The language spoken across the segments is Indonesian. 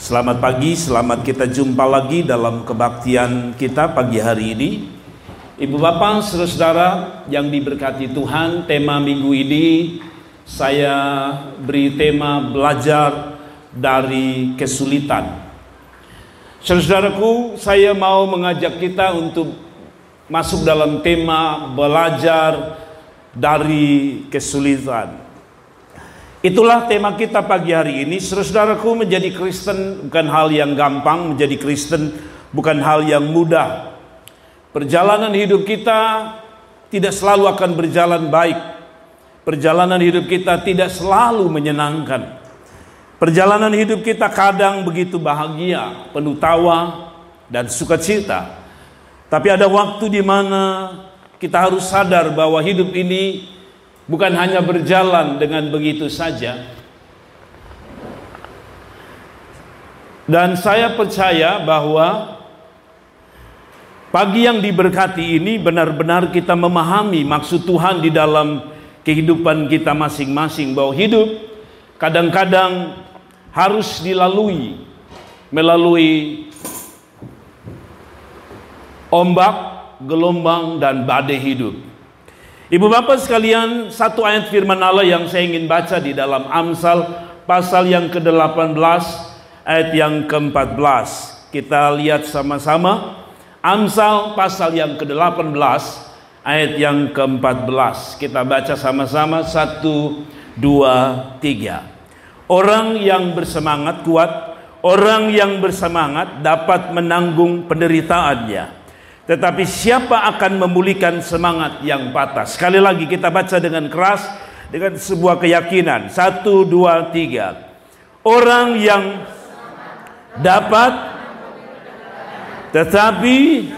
Selamat pagi, selamat kita jumpa lagi dalam kebaktian kita pagi hari ini. Ibu bapak, saudara-saudara yang diberkati Tuhan, tema minggu ini saya beri tema belajar dari kesulitan. Saudara-saudaraku, saya mau mengajak kita untuk masuk dalam tema belajar dari kesulitan. Itulah tema kita pagi hari ini. Saudara-saudaraku, menjadi Kristen bukan hal yang gampang, menjadi Kristen bukan hal yang mudah. Perjalanan hidup kita tidak selalu akan berjalan baik. Perjalanan hidup kita tidak selalu menyenangkan. Perjalanan hidup kita kadang begitu bahagia, penuh tawa dan sukacita. Tapi ada waktu di mana kita harus sadar bahwa hidup ini bukan hanya berjalan dengan begitu saja. Dan saya percaya bahwa pagi yang diberkati ini benar-benar kita memahami maksud Tuhan di dalam kehidupan kita masing-masing. Bahwa hidup kadang-kadang harus dilalui melalui ombak, gelombang, dan badai hidup. Ibu bapak sekalian, satu ayat firman Allah yang saya ingin baca di dalam Amsal pasal yang ke-18 ayat yang ke-14. Kita lihat sama-sama Amsal pasal yang ke-18 ayat yang ke-14. Kita baca sama-sama, 1, 2, 3. Orang yang bersemangat kuat, orang yang bersemangat dapat menanggung penderitaannya. Tetapi siapa akan memulihkan semangat yang patah? Sekali lagi kita baca dengan keras, dengan sebuah keyakinan. 1, 2, 3. Orang yang dapat, tetapi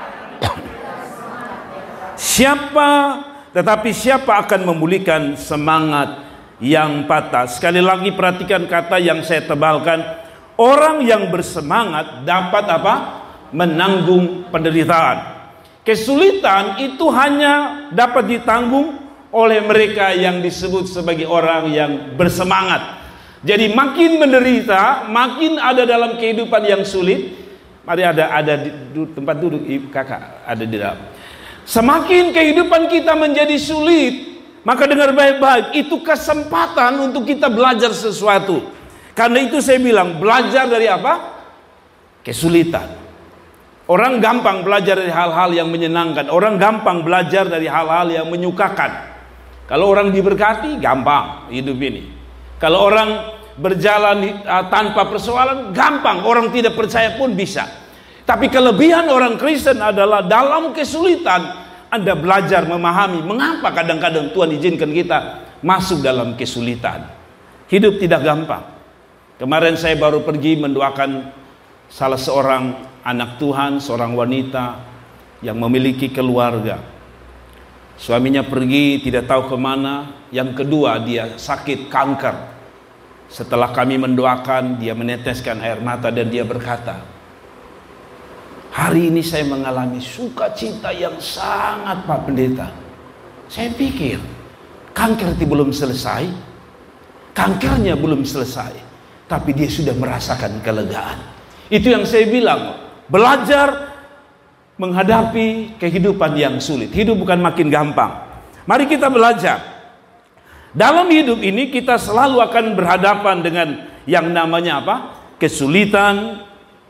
siapa akan memulihkan semangat yang patah? Sekali lagi perhatikan kata yang saya tebalkan. Orang yang bersemangat dapat apa? Menanggung penderitaan. Kesulitan itu hanya dapat ditanggung oleh mereka yang disebut sebagai orang yang bersemangat. Jadi makin menderita, makin ada dalam kehidupan yang sulit. Mari ada di tempat duduk, kakak ada di dalam. Semakin kehidupan kita menjadi sulit, maka dengar baik-baik, itu kesempatan untuk kita belajar sesuatu. Karena itu saya bilang, belajar dari apa? Kesulitan. Orang gampang belajar dari hal-hal yang menyenangkan. Orang gampang belajar dari hal-hal yang menyukakan. Kalau orang diberkati, gampang hidup ini. Kalau orang berjalan tanpa persoalan, gampang. Orang tidak percaya pun bisa. Tapi kelebihan orang Kristen adalah dalam kesulitan Anda belajar memahami mengapa kadang-kadang Tuhan izinkan kita masuk dalam kesulitan. Hidup tidak gampang. Kemarin saya baru pergi mendoakan salah seorang anak Tuhan, seorang wanita yang memiliki keluarga. Suaminya pergi tidak tahu kemana. Yang kedua, dia sakit kanker. Setelah kami mendoakan, dia meneteskan air mata dan dia berkata, hari ini saya mengalami sukacita yang sangat, Pak Pendeta. Saya pikir kanker itu belum selesai, kankernya belum selesai, tapi dia sudah merasakan kelegaan. Itu yang saya bilang, belajar menghadapi kehidupan yang sulit. Hidup bukan makin gampang. Mari kita belajar. Dalam hidup ini kita selalu akan berhadapan dengan yang namanya apa? Kesulitan,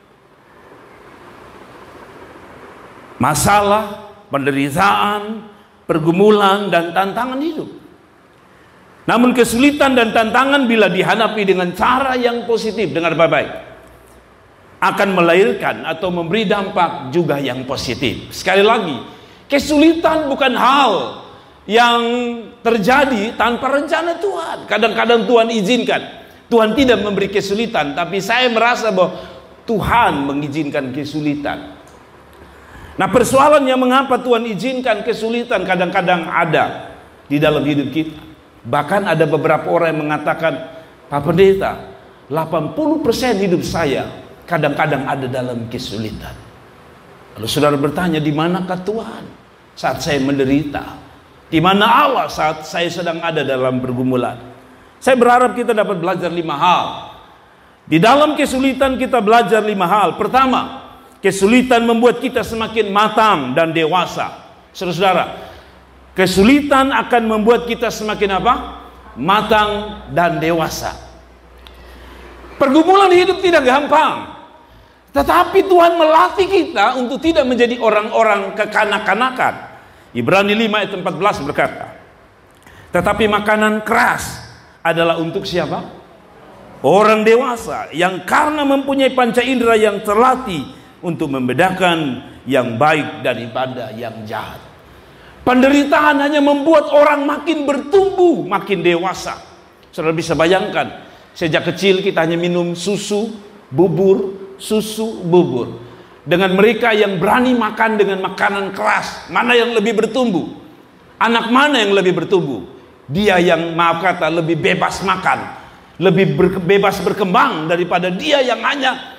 masalah, penderitaan, pergumulan, dan tantangan hidup. Namun kesulitan dan tantangan bila dihadapi dengan cara yang positif, dengar baik-baik, akan melahirkan atau memberi dampak juga yang positif. Sekali lagi, kesulitan bukan hal yang terjadi tanpa rencana Tuhan. Kadang-kadang Tuhan izinkan. Tuhan tidak memberi kesulitan, tapi saya merasa bahwa Tuhan mengizinkan kesulitan. Nah, persoalannya mengapa Tuhan izinkan kesulitan kadang-kadang ada di dalam hidup kita. Bahkan ada beberapa orang yang mengatakan, Pak Pendeta, 80% hidup saya kadang-kadang ada dalam kesulitan. Lalu saudara bertanya, di manakah Tuhan saat saya menderita? Di mana Allah saat saya sedang ada dalam pergumulan? Saya berharap kita dapat belajar 5 hal Di dalam kesulitan kita belajar 5 hal. Pertama, kesulitan membuat kita semakin matang dan dewasa. Saudara-saudara, kesulitan akan membuat kita semakin apa? Matang dan dewasa. Pergumulan hidup tidak gampang, tetapi Tuhan melatih kita untuk tidak menjadi orang-orang kekanak-kanakan. Ibrani 5 ayat 14 berkata, tetapi makanan keras adalah untuk siapa? Orang dewasa yang karena mempunyai panca indera yang terlatih untuk membedakan yang baik daripada yang jahat. Penderitaan hanya membuat orang makin bertumbuh, makin dewasa. Saudara bisa bayangkan, sejak kecil kita hanya minum susu, bubur, susu, bubur. Dengan mereka yang berani makan dengan makanan keras, mana yang lebih bertumbuh? Anak mana yang lebih bertumbuh? Dia yang, maaf kata, lebih bebas makan, lebih bebas berkembang daripada dia yang hanya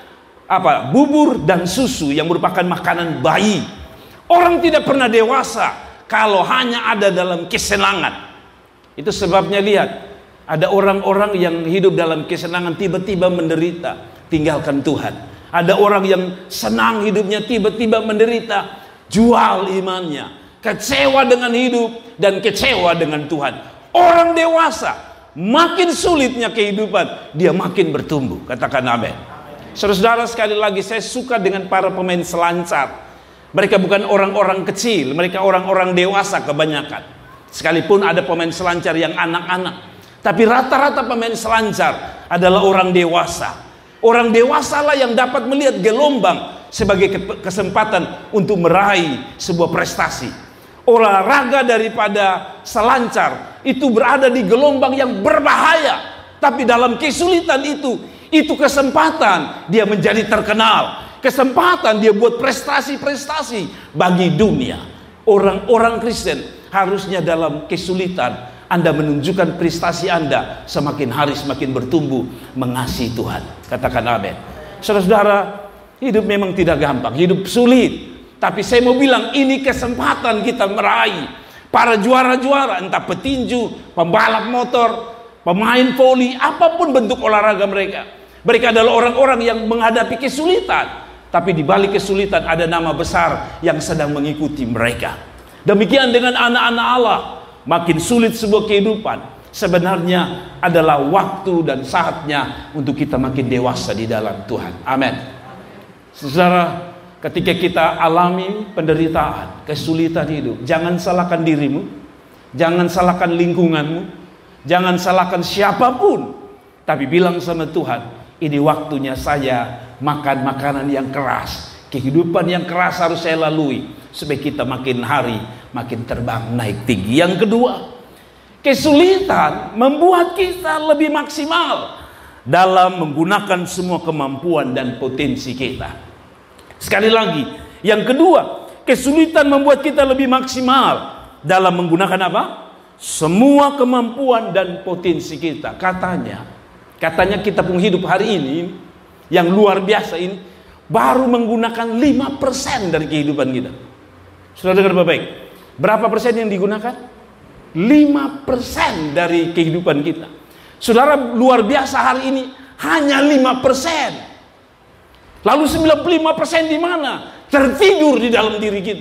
bubur dan susu yang merupakan makanan bayi. Orang tidak pernah dewasa kalau hanya ada dalam kesenangan. Itu sebabnya lihat, ada orang-orang yang hidup dalam kesenangan tiba-tiba menderita, tinggalkan Tuhan. Ada orang yang senang hidupnya tiba-tiba menderita, jual imannya, kecewa dengan hidup dan kecewa dengan Tuhan. Orang dewasa, makin sulitnya kehidupan, dia makin bertumbuh. Katakan amin. Saudara-saudara, sekali lagi saya suka dengan para pemain selancar. Mereka bukan orang-orang kecil, mereka orang-orang dewasa kebanyakan. Sekalipun ada pemain selancar yang anak-anak, tapi rata-rata pemain selancar adalah orang dewasa. Orang dewasalah yang dapat melihat gelombang sebagai kesempatan untuk meraih sebuah prestasi. Olahraga daripada selancar itu berada di gelombang yang berbahaya, tapi dalam kesulitan itu kesempatan dia menjadi terkenal, kesempatan dia buat prestasi-prestasi bagi dunia. Orang-orang Kristen harusnya dalam kesulitan Anda menunjukkan prestasi Anda, semakin hari semakin bertumbuh mengasihi Tuhan. Katakan amin. Saudara-saudara, hidup memang tidak gampang, hidup sulit. Tapi saya mau bilang, ini kesempatan kita meraih para juara-juara, entah petinju, pembalap motor, pemain voli, apapun bentuk olahraga mereka. Mereka adalah orang-orang yang menghadapi kesulitan, tapi di balik kesulitan ada nama besar yang sedang mengikuti mereka. Demikian dengan anak-anak Allah. Makin sulit sebuah kehidupan, sebenarnya adalah waktu dan saatnya untuk kita makin dewasa di dalam Tuhan. Amin. Saudara, ketika kita alami penderitaan, kesulitan hidup, jangan salahkan dirimu, jangan salahkan lingkunganmu, jangan salahkan siapapun, tapi bilang sama Tuhan, ini waktunya saya makan makanan yang keras, kehidupan yang keras harus saya lalui, supaya kita makin hari makin terbang naik tinggi. Yang kedua, kesulitan membuat kita lebih maksimal dalam menggunakan semua kemampuan dan potensi kita. Sekali lagi, yang kedua, kesulitan membuat kita lebih maksimal dalam menggunakan apa? Semua kemampuan dan potensi kita. Katanya kita pun hidup hari ini yang luar biasa ini baru menggunakan 5% dari kehidupan kita. Sudah dengar baik-baik? Berapa persen yang digunakan? 5% dari kehidupan kita. Saudara, luar biasa hari ini hanya 5%. Lalu 95% di mana? Tertidur di dalam diri kita.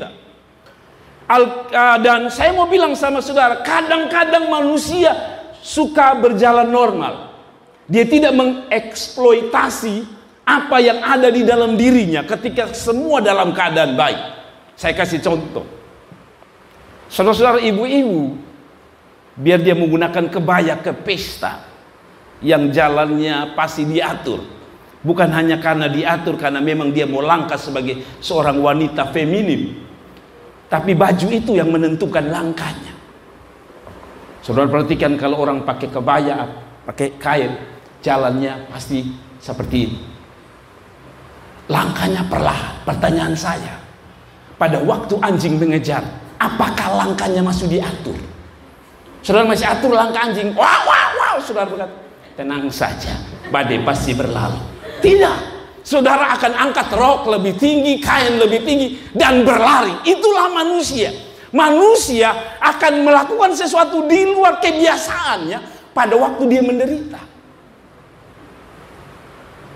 Dan saya mau bilang sama saudara, kadang-kadang manusia suka berjalan normal. Dia tidak mengeksploitasi apa yang ada di dalam dirinya ketika semua dalam keadaan baik. Saya kasih contoh. Saudara-saudara, ibu-ibu, biar dia menggunakan kebaya ke pesta yang jalannya pasti diatur. Bukan hanya karena diatur, karena memang dia mau langkah sebagai seorang wanita feminim, tapi baju itu yang menentukan langkahnya. Saudara perhatikan, kalau orang pakai kebaya, pakai kain, jalannya pasti seperti ini. Langkahnya perlahan. Pertanyaan saya, pada waktu anjing mengejar, apakah langkahnya masih diatur? Saudara masih atur langkah anjing? Wow, wow, wow. Saudara berkata, tenang saja, badai pasti berlalu. Tidak. Saudara akan angkat rok lebih tinggi, kain lebih tinggi, dan berlari. Itulah manusia. Manusia akan melakukan sesuatu di luar kebiasaannya pada waktu dia menderita.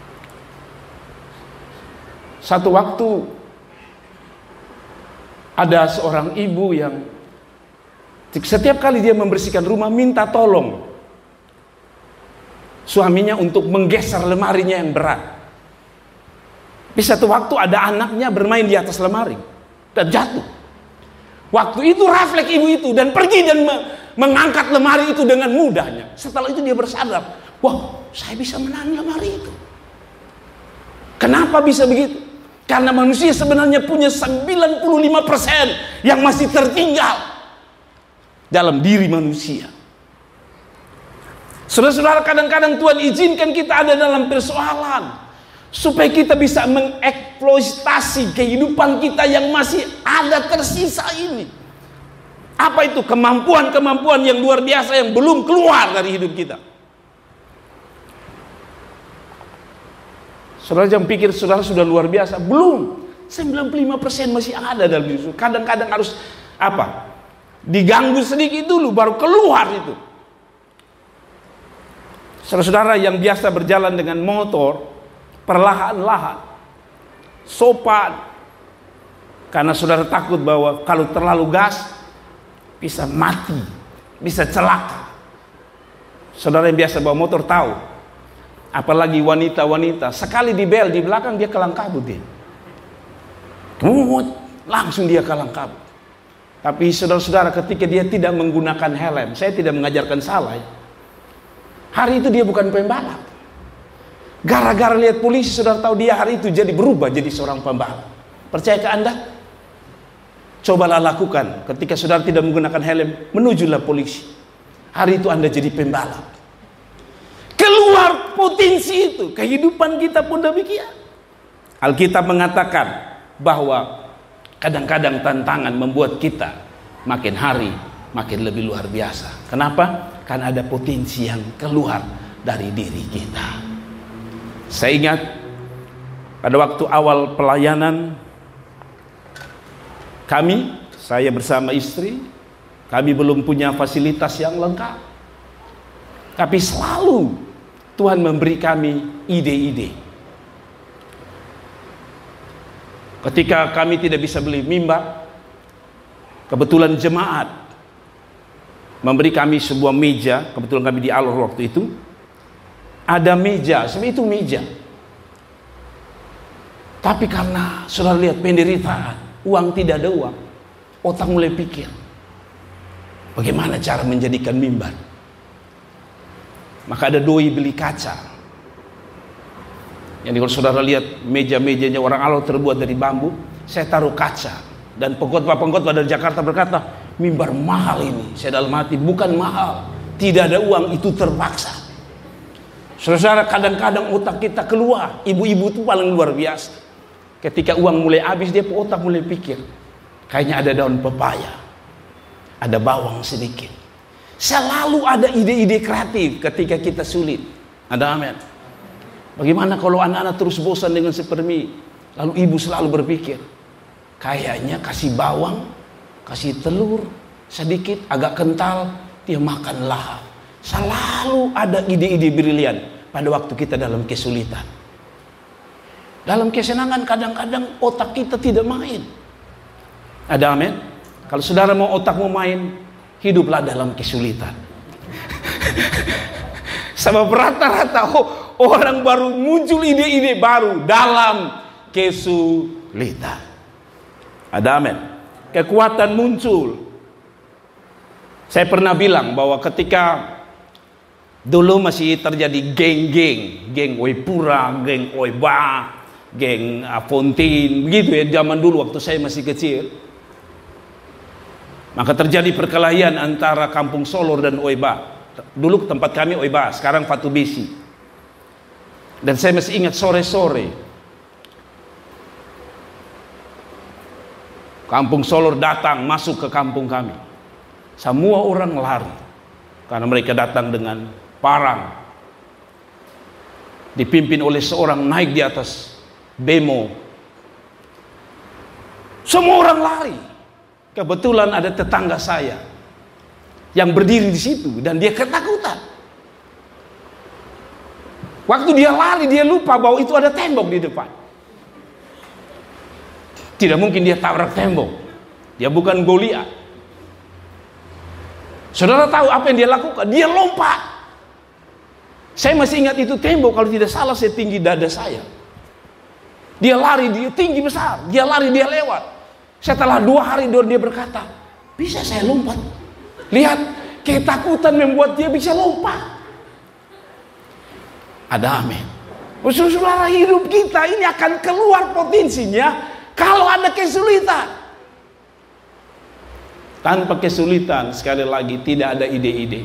Satu waktu ada seorang ibu yang setiap kali dia membersihkan rumah minta tolong suaminya untuk menggeser lemarinya yang berat. Di satu waktu ada anaknya bermain di atas lemari dan jatuh. Waktu itu refleks ibu itu dan pergi dan mengangkat lemari itu dengan mudahnya. Setelah itu dia bersadar, wah, saya bisa menahan lemari itu. Kenapa bisa begitu? Karena manusia sebenarnya punya 95% yang masih tertinggal dalam diri manusia. Saudara-saudara, kadang-kadang Tuhan izinkan kita ada dalam persoalan supaya kita bisa mengeksploitasi kehidupan kita yang masih ada tersisa ini. Apa itu? Kemampuan-kemampuan yang luar biasa yang belum keluar dari hidup kita. Saudara jangan pikir saudara sudah luar biasa. Belum. 95% masih ada dalam diri. Kadang-kadang harus apa? Diganggu sedikit dulu baru keluar itu. Saudara-saudara yang biasa berjalan dengan motor, perlahan-lahan, sopan. Karena saudara takut bahwa kalau terlalu gas bisa mati, bisa celaka. Saudara yang biasa bawa motor tahu. Apalagi wanita-wanita, sekali di bel di belakang dia kelang kabut dia. Langsung dia kelang kabut. Tapi saudara-saudara ketika dia tidak menggunakan helm, saya tidak mengajarkan salah ya. Hari itu dia bukan pembalap. Gara-gara lihat polisi, saudara tahu dia hari itu jadi berubah jadi seorang pembalap. Percaya ke Anda? Cobalah lakukan ketika saudara tidak menggunakan helm, menujulah polisi. Hari itu Anda jadi pembalap. Keluar potensi itu. Kehidupan kita pun demikian. Alkitab mengatakan bahwa kadang-kadang tantangan membuat kita makin hari makin lebih luar biasa. Kenapa? Karena ada potensi yang keluar dari diri kita. Saya ingat pada waktu awal pelayanan kami, saya bersama istri, kami belum punya fasilitas yang lengkap. Tapi selalu Tuhan memberi kami ide-ide. Ketika kami tidak bisa beli mimbar, kebetulan jemaat memberi kami sebuah meja. Kebetulan kami di Alor waktu itu ada meja, sebenarnya itu meja. Tapi karena sudah lihat penderitaan, uang tidak ada uang, otak mulai pikir bagaimana cara menjadikan mimbar. Maka ada doi beli kaca. Yang kalau saudara lihat meja-mejanya orang Alor terbuat dari bambu, saya taruh kaca. Dan pengkhotbah dari Jakarta berkata, mimbar mahal ini. Saya dalam hati, bukan mahal, tidak ada uang, itu terpaksa. Saudara, kadang-kadang otak kita keluar. Ibu-ibu itu paling luar biasa. Ketika uang mulai habis, dia otak mulai pikir, kayaknya ada daun pepaya, ada bawang sedikit. Selalu ada ide-ide kreatif ketika kita sulit. Ada amin. Bagaimana kalau anak-anak terus bosan dengan sepermi? Lalu ibu selalu berpikir, kayaknya kasih bawang, kasih telur sedikit, agak kental, dia makan lahap. Selalu ada ide-ide brilian pada waktu kita dalam kesulitan. Dalam kesenangan kadang-kadang otak kita tidak main. Ada amin. Kalau saudara mau otakmu main, hiduplah dalam kesulitan. Sebab rata-rata orang baru muncul ide-ide baru dalam kesulitan. Ada amin. Kekuatan muncul. Saya pernah bilang bahwa ketika dulu masih terjadi geng Oipura, geng Oiba, geng Fontin, begitu ya zaman dulu waktu saya masih kecil. Maka terjadi perkelahian antara Kampung Solor dan Oiba. Dulu tempat kami Oiba, sekarang Fatu Besi. Dan saya masih ingat sore-sore Kampung Solor datang masuk ke kampung kami. Semua orang lari karena mereka datang dengan parang, dipimpin oleh seorang naik di atas bemo. Semua orang lari. Kebetulan ada tetangga saya yang berdiri di situ dan dia ketakutan. Waktu dia lari dia lupa bahwa itu ada tembok di depan. Tidak mungkin dia tabrak tembok. Dia bukan Goliat. Saudara tahu apa yang dia lakukan? Dia lompat. Saya masih ingat itu tembok, kalau tidak salah setinggi dada saya. Dia lari, dia tinggi besar. Dia lari, dia lewat. Setelah 2 hari dia berkata, bisa saya lompat. Lihat, ketakutan membuat dia bisa lompat. Ada amin. Saudara, hidup kita ini akan keluar potensinya kalau ada kesulitan. Tanpa kesulitan, sekali lagi, tidak ada ide-ide.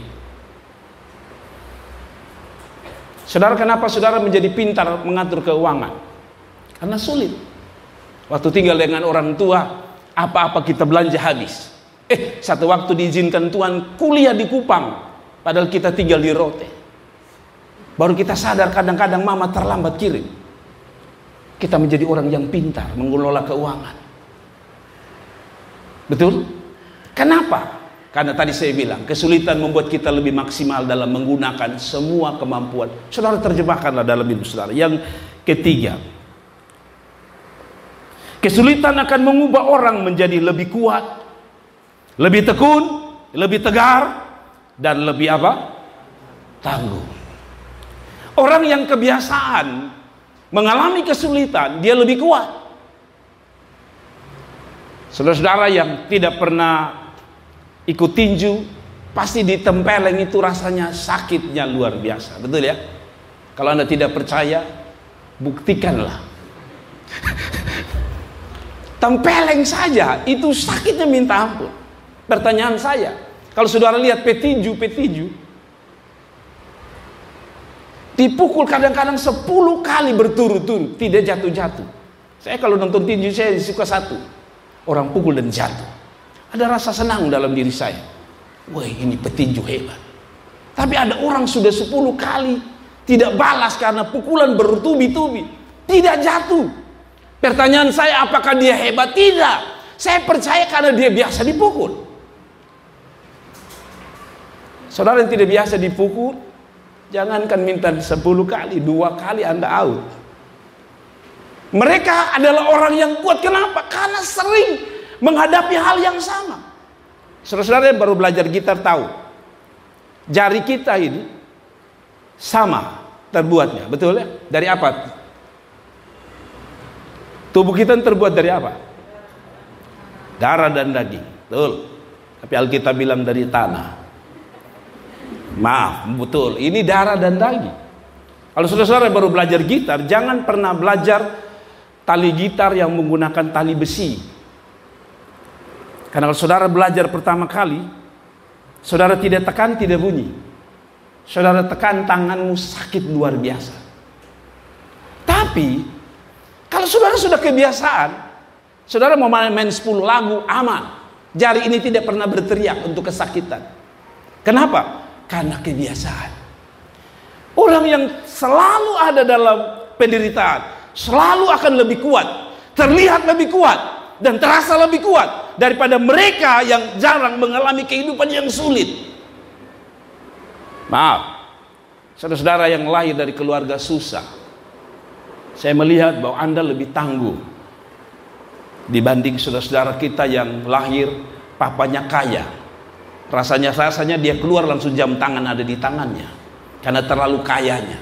Saudara, kenapa saudara menjadi pintar mengatur keuangan? Karena sulit. Waktu tinggal dengan orang tua, apa-apa kita belanja habis. Satu waktu diizinkan Tuhan kuliah di Kupang, padahal kita tinggal di Rote. Baru kita sadar kadang-kadang mama terlambat kirim. Kita menjadi orang yang pintar mengelola keuangan. Betul? Kenapa? Karena tadi saya bilang, kesulitan membuat kita lebih maksimal dalam menggunakan semua kemampuan. Saudara, terjemahkanlah dalam hidup saudara. Yang ketiga, kesulitan akan mengubah orang menjadi lebih kuat, lebih tekun, lebih tegar, dan lebih apa? Tangguh. Orang yang kebiasaan mengalami kesulitan, dia lebih kuat. Saudara-saudara yang tidak pernah ikut tinju, pasti ditempeleng itu rasanya sakitnya luar biasa. Betul ya? Kalau Anda tidak percaya, buktikanlah. Tempeleng saja itu sakitnya minta ampun. Pertanyaan saya, kalau saudara lihat petinju dipukul kadang-kadang 10 kali berturut-turut, tidak jatuh-jatuh. Saya kalau nonton tinju, saya suka satu, orang pukul dan jatuh. Ada rasa senang dalam diri saya. Wah, ini petinju hebat. Tapi ada orang sudah 10 kali tidak balas karena pukulan bertubi-tubi, tidak jatuh. Pertanyaan saya, apakah dia hebat? Tidak. Saya percaya karena dia biasa dipukul. Saudara yang tidak biasa dipukul, jangankan minta 10 kali, 2 kali Anda out. Mereka adalah orang yang kuat. Kenapa? Karena sering menghadapi hal yang sama. Saudara-saudara yang baru belajar gitar tahu, jari kita ini sama terbuatnya, betul ya? Dari apa? Tubuh kita terbuat dari apa? Darah dan daging, betul. Tapi Alkitab bilang dari tanah. Maaf, betul. Ini darah dan daging. Kalau saudara-saudara baru belajar gitar, jangan pernah belajar tali gitar yang menggunakan tali besi. Karena kalau saudara belajar pertama kali, saudara tidak tekan, tidak bunyi. Saudara tekan, tanganmu sakit luar biasa. Tapi kalau saudara sudah kebiasaan, saudara mau main 10 lagu aman, jari ini tidak pernah berteriak untuk kesakitan. Kenapa? Karena kebiasaan. Orang yang selalu ada dalam penderitaan selalu akan lebih kuat, terlihat lebih kuat, dan terasa lebih kuat daripada mereka yang jarang mengalami kehidupan yang sulit. Maaf, saudara-saudara yang lahir dari keluarga susah, saya melihat bahwa Anda lebih tangguh dibanding saudara-saudara kita yang lahir papanya kaya. Rasanya dia keluar langsung jam tangan ada di tangannya karena terlalu kayanya.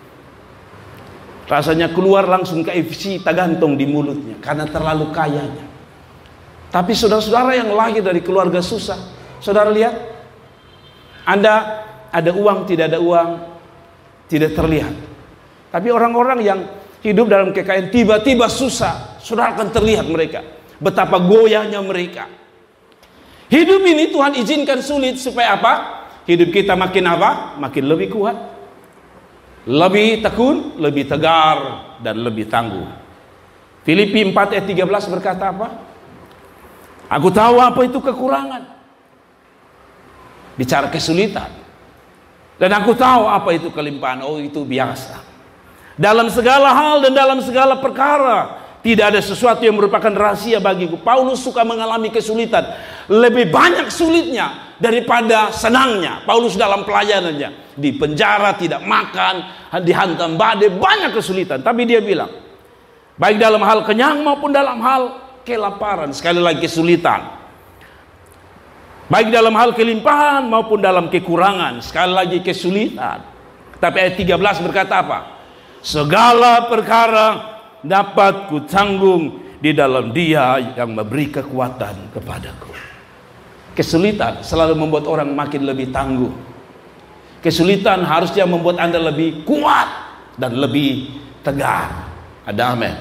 Rasanya keluar langsung KFC tergantung di mulutnya karena terlalu kayanya. Tapi saudara-saudara yang lahir dari keluarga susah, saudara lihat, Anda ada uang, tidak ada uang, tidak terlihat. Tapi orang-orang yang hidup dalam kekayaan tiba-tiba susah, saudara akan terlihat mereka, betapa goyahnya mereka. Hidup ini Tuhan izinkan sulit supaya apa? Hidup kita makin apa? Makin lebih kuat, lebih tekun, lebih tegar, dan lebih tangguh. Filipi 4 ayat 13 berkata apa? Aku tahu apa itu kekurangan. Bicara kesulitan. Dan aku tahu apa itu kelimpahan. Oh, itu biasa. Dalam segala hal dan dalam segala perkara, tidak ada sesuatu yang merupakan rahasia bagiku. Paulus suka mengalami kesulitan. Lebih banyak sulitnya daripada senangnya. Paulus dalam pelayanannya di penjara, tidak makan, dihantam badai, banyak kesulitan. Tapi dia bilang, baik dalam hal kenyang maupun dalam hal kelaparan, sekali lagi kesulitan. Baik dalam hal kelimpahan maupun dalam kekurangan, sekali lagi kesulitan. Tapi ayat 13 berkata apa? Segala perkara dapat kutanggung di dalam Dia yang memberi kekuatan kepadaku. Kesulitan selalu membuat orang makin lebih tangguh. Kesulitan harusnya membuat Anda lebih kuat dan lebih tegar. Ada amin.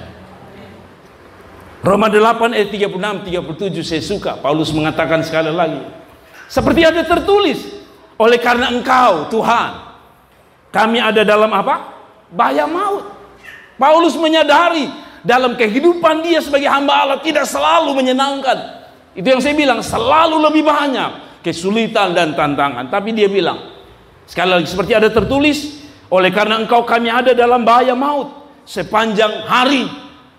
Roma 8 ayat 36-37 saya suka. Paulus mengatakan sekali lagi, seperti ada tertulis, oleh karena Engkau Tuhan, kami ada dalam apa? Bahaya maut. Paulus menyadari dalam kehidupan dia sebagai hamba Allah tidak selalu menyenangkan. Itu yang saya bilang, selalu lebih banyak kesulitan dan tantangan. Tapi dia bilang, sekali lagi, seperti ada tertulis, oleh karena Engkau kami ada dalam bahaya maut sepanjang hari.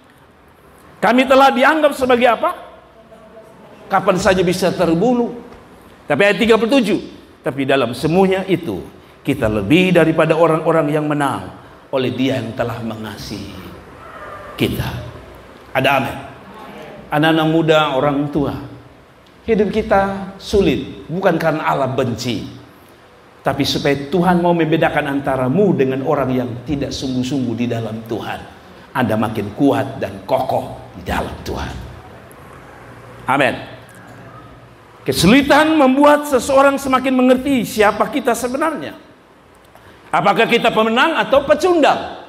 Kami telah dianggap sebagai apa? Kapan saja bisa terbunuh. Tapi ayat 37, tapi dalam semuanya itu kita lebih daripada orang-orang yang menang oleh Dia yang telah mengasihi kita. Ada amin. Anak-anak muda, orang tua, hidup kita sulit bukan karena Allah benci, tapi supaya Tuhan mau membedakan antaramu dengan orang yang tidak sungguh-sungguh di dalam Tuhan. Anda makin kuat dan kokoh di dalam Tuhan. Amin. Kesulitan membuat seseorang semakin mengerti siapa kita sebenarnya. Apakah kita pemenang atau pecundang?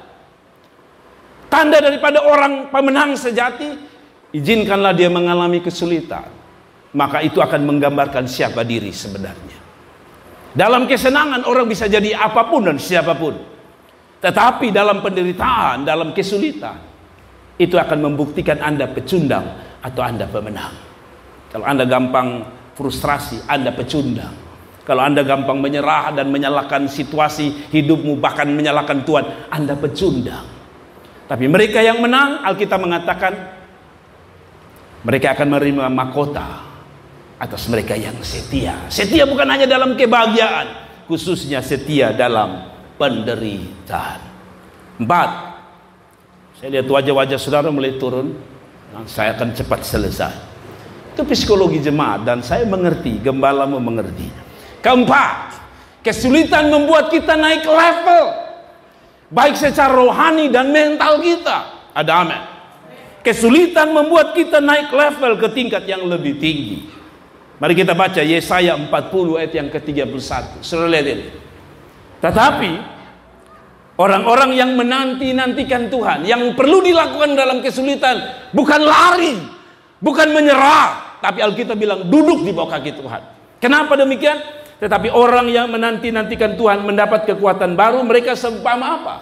Tanda daripada orang pemenang sejati, izinkanlah dia mengalami kesulitan. Maka itu akan menggambarkan siapa diri sebenarnya. Dalam kesenangan orang bisa jadi apapun dan siapapun. Tetapi dalam penderitaan, dalam kesulitan, itu akan membuktikan Anda pecundang atau Anda pemenang. Kalau Anda gampang frustrasi, Anda pecundang. Kalau Anda gampang menyerah dan menyalahkan situasi hidupmu, bahkan menyalahkan Tuhan, Anda pecundang. Tapi mereka yang menang, Alkitab mengatakan, mereka akan menerima mahkota atas mereka yang setia. Setia bukan hanya dalam kebahagiaan, khususnya setia dalam penderitaan. 4. Saya lihat wajah-wajah saudara mulai turun. Saya akan cepat selesai. Itu psikologi jemaat dan saya mengerti, gembalamu mengerti. Keempat, kesulitan membuat kita naik level, baik secara rohani dan mental kita. Ada amin. Kesulitan membuat kita naik level ke tingkat yang lebih tinggi. Mari kita baca Yesaya 40 ayat yang ke-31. Saudara lihat ini. Tetapi orang-orang yang menanti-nantikan Tuhan, yang perlu dilakukan dalam kesulitan, bukan lari, bukan menyerah, tapi Alkitab bilang duduk di bawah kaki Tuhan. Kenapa demikian? Tetapi orang yang menanti-nantikan Tuhan mendapat kekuatan baru. Mereka seumpama apa?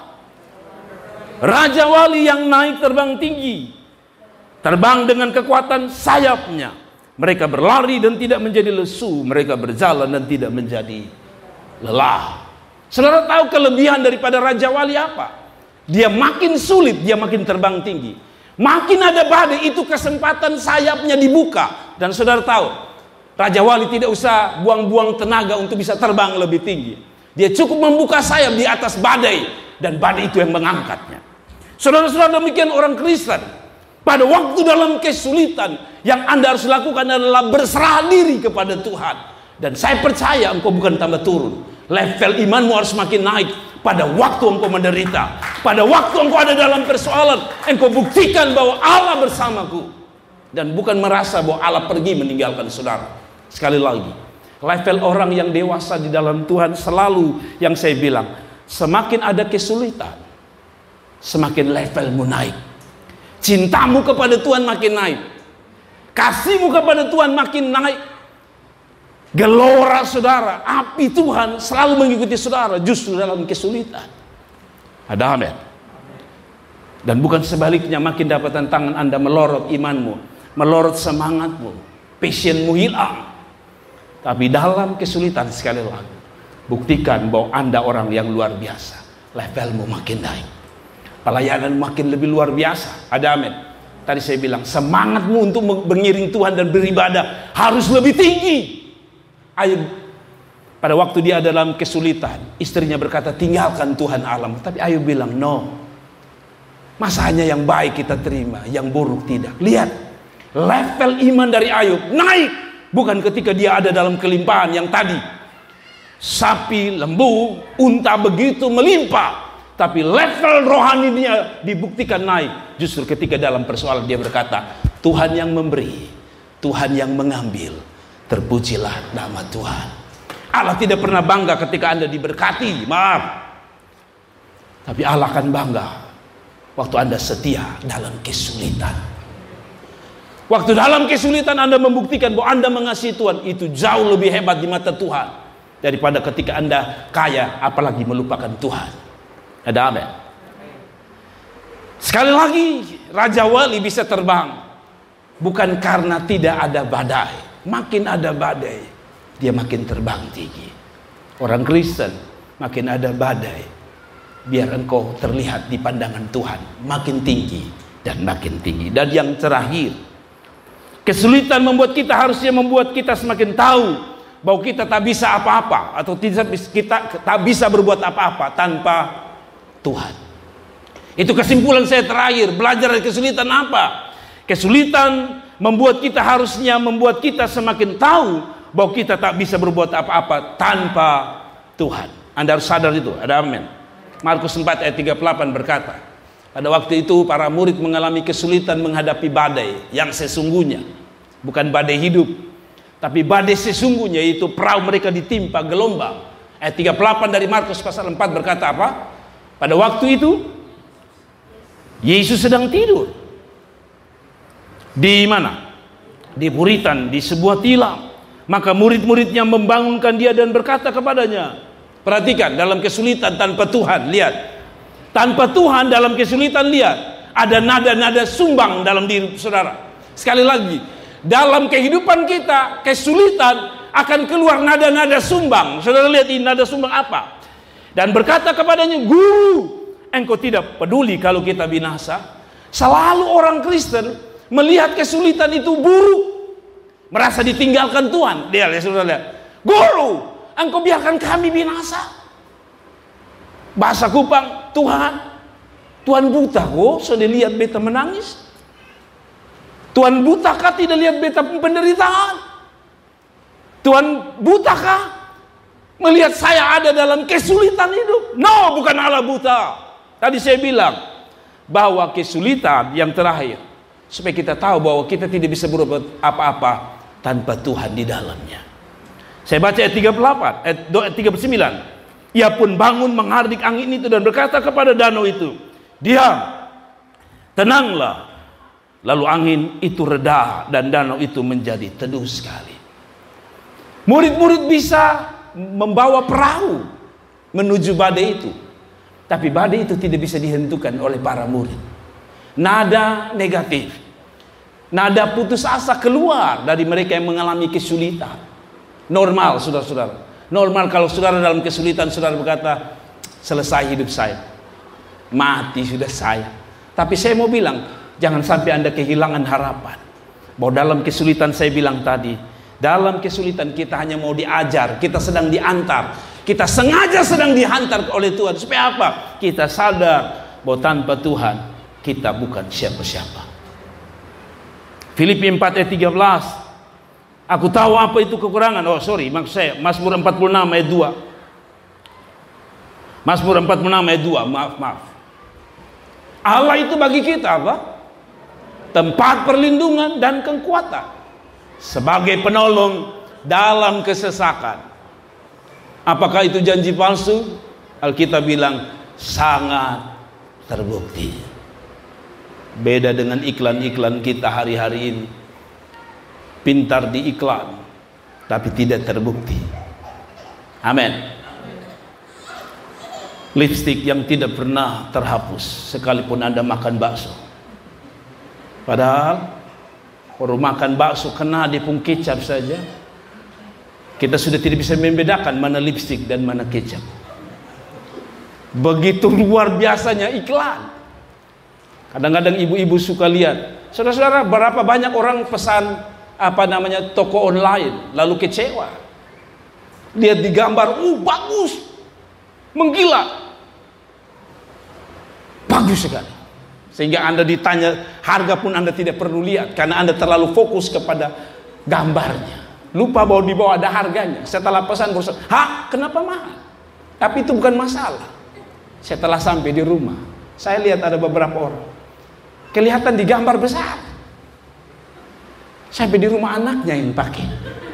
Raja wali yang naik terbang tinggi, terbang dengan kekuatan sayapnya. Mereka berlari dan tidak menjadi lesu. Mereka berjalan dan tidak menjadi lelah. Saudara tahu kelebihan daripada Raja Wali apa? Dia makin sulit, dia makin terbang tinggi. Makin ada badai, itu kesempatan sayapnya dibuka. Dan saudara tahu, Raja Wali tidak usah buang-buang tenaga untuk bisa terbang lebih tinggi. Dia cukup membuka sayap di atas badai, dan badai itu yang mengangkatnya. Saudara-saudara, demikian orang Kristen. Pada waktu dalam kesulitan, yang Anda harus lakukan adalah berserah diri kepada Tuhan. Dan saya percaya engkau bukan tambah turun. Level imanmu harus makin naik. Pada waktu engkau menderita, pada waktu engkau ada dalam persoalan, engkau buktikan bahwa Allah bersamaku. Dan bukan merasa bahwa Allah pergi meninggalkan saudara. Sekali lagi, level orang yang dewasa di dalam Tuhan selalu yang saya bilang, semakin ada kesulitan, semakin levelmu naik. Cintamu kepada Tuhan makin naik. Kasihmu kepada Tuhan makin naik. Gelora saudara, api Tuhan selalu mengikuti saudara justru dalam kesulitan. Ada amin. Dan bukan sebaliknya, makin dapat tantangan Anda melorot imanmu, melorot semangatmu, passionmu hilang. Tapi dalam kesulitan sekali lagi, buktikan bahwa Anda orang yang luar biasa. Levelmu makin naik. Pelayanan makin lebih luar biasa. Ada amin. Tadi saya bilang, semangatmu untuk mengiring Tuhan dan beribadah harus lebih tinggi. Ayub, pada waktu dia dalam kesulitan, istrinya berkata, tinggalkan Tuhan alam. Tapi Ayub bilang, no. Masa hanya yang baik kita terima, yang buruk tidak. Lihat, Level iman dari Ayub naik, bukan ketika dia ada dalam kelimpahan yang tadi. Sapi, lembu, unta begitu melimpah, tapi level rohaninya dibuktikan naik justru ketika dalam persoalan dia berkata, Tuhan yang memberi, Tuhan yang mengambil, terpujilah nama Tuhan. Allah tidak pernah bangga ketika Anda diberkati, maaf. Tapi Allah akan bangga waktu Anda setia dalam kesulitan. Waktu dalam kesulitan Anda membuktikan bahwa Anda mengasihi Tuhan, itu jauh lebih hebat di mata Tuhan daripada ketika Anda kaya apalagi melupakan Tuhan. Ada amin. Sekali lagi, Raja Wali bisa terbang bukan karena tidak ada badai. Makin ada badai, dia makin terbang tinggi. Orang Kristen makin ada badai, biar engkau terlihat di pandangan Tuhan makin tinggi dan makin tinggi. Dan yang terakhir, kesulitan harusnya membuat kita semakin tahu bahwa kita tak bisa apa-apa, atau kita tak bisa berbuat apa-apa tanpa Tuhan. Itu kesimpulan saya terakhir. Belajar dari kesulitan apa? Kesulitan membuat kita semakin tahu bahwa kita tak bisa berbuat apa-apa tanpa Tuhan. Anda harus sadar itu. Ada amin. Markus 4 ayat 38 berkata, pada waktu itu para murid mengalami kesulitan menghadapi badai yang sesungguhnya, bukan badai hidup, tapi badai sesungguhnya, yaitu perahu mereka ditimpa gelombang. Ayat 38 dari Markus pasal 4 berkata apa? Pada waktu itu Yesus sedang tidur. Di mana? Di buritan, di sebuah tilam. Maka murid-muridnya membangunkan dia dan berkata kepadanya. Perhatikan, dalam kesulitan tanpa Tuhan, lihat. Tanpa Tuhan dalam kesulitan, lihat. Ada nada-nada sumbang dalam diri saudara. Sekali lagi, dalam kehidupan kita, kesulitan akan keluar nada-nada sumbang. Saudara lihat ini nada sumbang apa? Dan berkata kepadanya, Guru, engkau tidak peduli kalau kita binasa. Selalu orang Kristen melihat kesulitan itu buruk, merasa ditinggalkan Tuhan. Dia lihat, saudara lihat, Guru, engkau biarkan kami binasa. Bahasa Kupang, Tuhan buta kok, sudah lihat beta menangis. Tuhan butakah tidak lihat beta penderitaan? Tuhan butakah melihat saya ada dalam kesulitan hidup? No, bukan Allah buta. Tadi saya bilang bahwa kesulitan yang terakhir supaya kita tahu bahwa kita tidak bisa berbuat apa-apa tanpa Tuhan di dalamnya. Saya baca ayat 38, ayat 39. Ia pun bangun menghardik angin itu dan berkata kepada danau itu, diam, tenanglah. Lalu angin itu reda dan danau itu menjadi teduh sekali. Murid-murid bisa membawa perahu menuju badai itu, tapi badai itu tidak bisa dihentikan oleh para murid. Nada negatif, nada putus asa keluar dari mereka yang mengalami kesulitan. Normal, saudara-saudara. Normal kalau saudara dalam kesulitan, saudara berkata, selesai hidup saya, mati sudah saya. Tapi saya mau bilang, jangan sampai Anda kehilangan harapan. Bahwa dalam kesulitan, saya bilang tadi, dalam kesulitan kita hanya mau diajar, kita sedang diantar, kita sengaja sedang dihantar oleh Tuhan. Supaya apa? Kita sadar bahwa tanpa Tuhan kita bukan siapa-siapa. Filipi 4 ayat 13. Aku tahu apa itu kekurangan. Maksud saya Mazmur 46 ayat 2. Mazmur 46 ayat 2. Maaf. Allah itu bagi kita apa? Tempat perlindungan dan kekuatan, sebagai penolong dalam kesesakan. Apakah itu janji palsu? Alkitab bilang sangat terbukti. Beda dengan iklan-iklan kita hari-hari ini. Pintar di iklan, tapi tidak terbukti. Amin. Lipstik yang tidak pernah terhapus sekalipun Anda makan bakso. Padahal baru makan bakso kena di pung kecap saja, kita sudah tidak bisa membedakan mana lipstik dan mana kecap. Begitu luar biasanya iklan. Kadang-kadang ibu-ibu suka lihat. Saudara-saudara, berapa banyak orang pesan toko online lalu kecewa. Lihat di gambar, bagus, menggila, bagus sekali. Sehingga Anda ditanya harga pun Anda tidak perlu lihat, karena Anda terlalu fokus kepada gambarnya. Lupa bahwa di bawah ada harganya. Setelah pesan berusaha, kenapa mahal? Tapi itu bukan masalah. Setelah sampai di rumah, saya lihat ada beberapa orang kelihatan di gambar besar. Sampai di rumah anaknya yang pakai.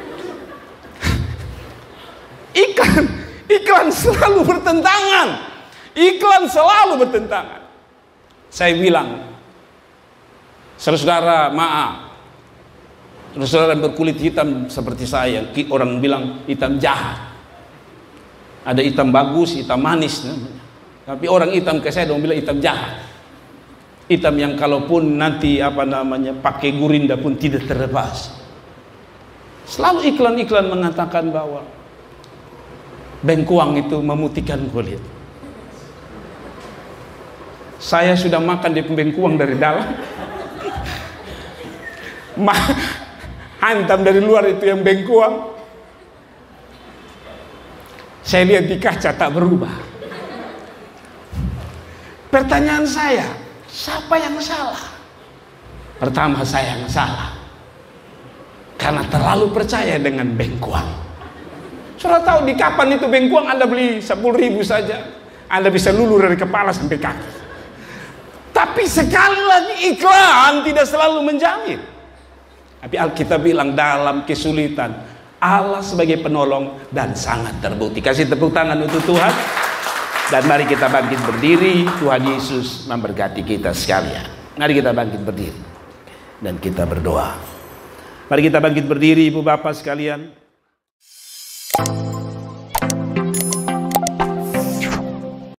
Iklan selalu bertentangan. Iklan selalu bertentangan. Saya bilang, saudara, maaf. Saudara yang berkulit hitam seperti saya, orang bilang hitam jahat. Ada hitam bagus, hitam manis namanya. Tapi orang hitam ke saya dong bilang hitam jahat. Hitam yang kalaupun nanti pakai gurinda pun tidak terlepas. Selalu iklan-iklan mengatakan bahwa bengkuang itu memutihkan kulit. Saya sudah makan di bengkuang dari dalam. Hantam dari luar itu yang bengkuang. Saya lihat di kaca tak berubah. Pertanyaan saya, siapa yang salah? Pertama, saya yang salah. Karena terlalu percaya dengan bengkuang. Saudara tahu di kapan itu bengkuang Anda beli 10.000 saja, Anda bisa luluh dari kepala sampai kaki. Tapi sekali lagi iklan tidak selalu menjamin. Tapi Alkitab bilang dalam kesulitan Allah sebagai penolong dan sangat terbukti. Kasih tepuk tangan untuk Tuhan. Dan mari kita bangkit berdiri. Tuhan Yesus memberkati kita sekalian. Mari kita bangkit berdiri dan kita berdoa. Mari kita bangkit berdiri, Ibu Bapak sekalian.